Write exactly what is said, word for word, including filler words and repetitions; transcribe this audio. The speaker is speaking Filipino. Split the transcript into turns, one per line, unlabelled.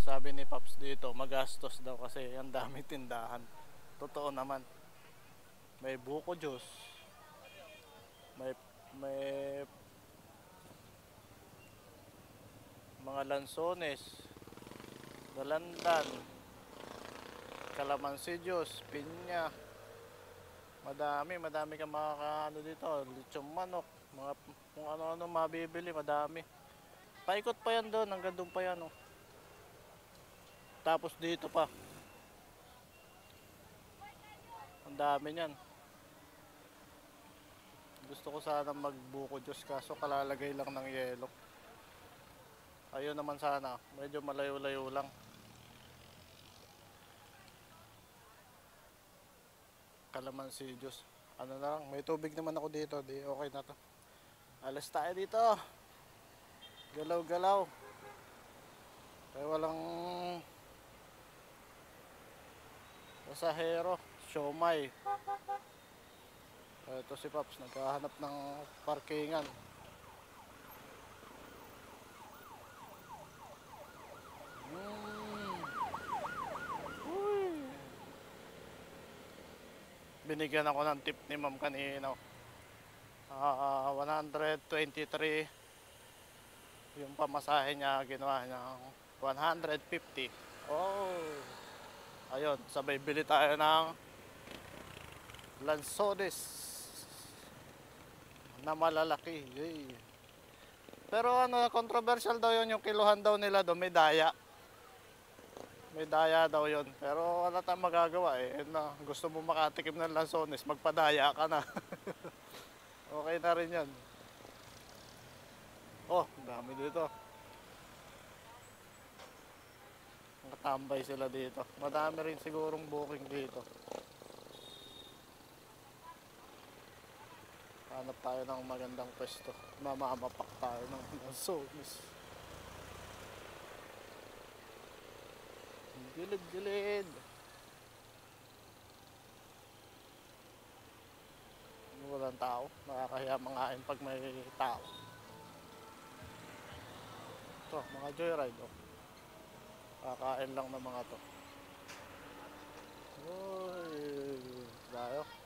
Sabi ni Pops dito, magastos daw kasi ang dami tindahan. Totoo naman. May buko juice. May may mga lansones, dalandan, kalamansi juice, pinya. Madami, madami kang makakaano dito. Lechong manok, mga kung ano-ano mabibili, madami. Paikot pa yan doon, hanggang doon pa yan. Oh. Tapos dito pa. Ang dami niyan. Gusto ko sana magbuko juice kaso kalalagay lang ng yelo. Ayun naman sana, medyo malayo-layo lang. Kalamansi juice. Ano na lang, may tubig naman ako dito, di okay na to. Alas tayo dito. Galaw-galaw. Kaya walang pasahero, siomay. Ito si Pops, naghahanap ng parkingan. Hmm. Uy. Binigyan ako ng tip ni Ma'am kanina. Uh, one hundred twenty-three. Yung pamasahe niya, ginawa niya one hundred fifty. Oh. Ayun, sabay bili tayo ng lansones na malalaki. Yay. Pero ano, controversial daw yun, yung kiluhan daw nila doon, may daya. May daya daw yun. Pero wala tayong magagawa eh. Na, gusto mo makatikim ng lansones, magpadaya ka na. Okay na rin yan. Oh, dami dito. Nakatambay sila dito. Madami rin sigurong booking dito. Hanap tayo ng magandang pwesto. Mamamapak tayo ng lansones. Gilid-gilid. Walang tao. Nakakahiya mangain pag may tao. Ito, mga joyride. Oh. Kakain lang ng mga to. Uy, tayo.